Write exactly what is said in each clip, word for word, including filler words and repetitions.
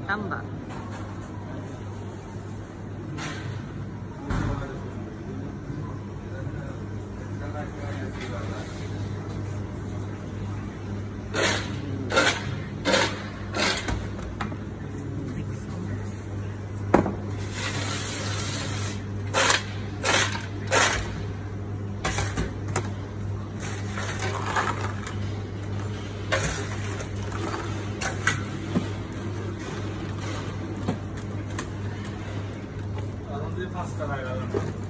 tambah. Pasta lagado.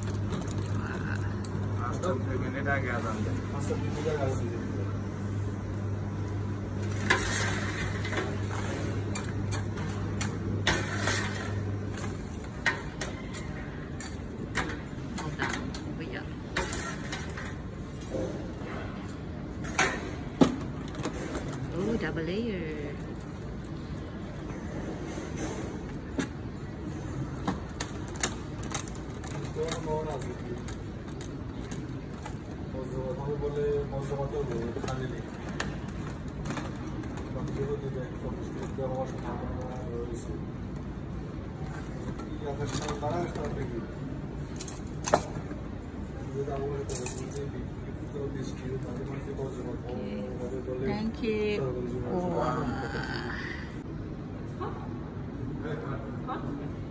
Pasta bir minute आ गया था अंदर. Pasta bir minute लगा दीजिए. भैया oh double layer. हम बोले मौसम तो खाने नहीं हम जो तो देख तो उसके दरवाजा से खाना इसी या फिर बड़ा स्टार्ट देगी ये तो वो तो मुझे भी तो डिस्ट्री ताकि मैं से बहुत जरूरत हो बोले Thank you. Wow.